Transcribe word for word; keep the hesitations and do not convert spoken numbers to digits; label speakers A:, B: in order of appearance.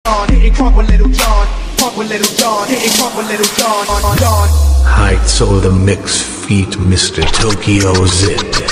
A: Getting crunk with Little John, crunk with Little John, getting crunk with Little John, John.
B: Heights over the mix feet, Mister Tokyo Zit.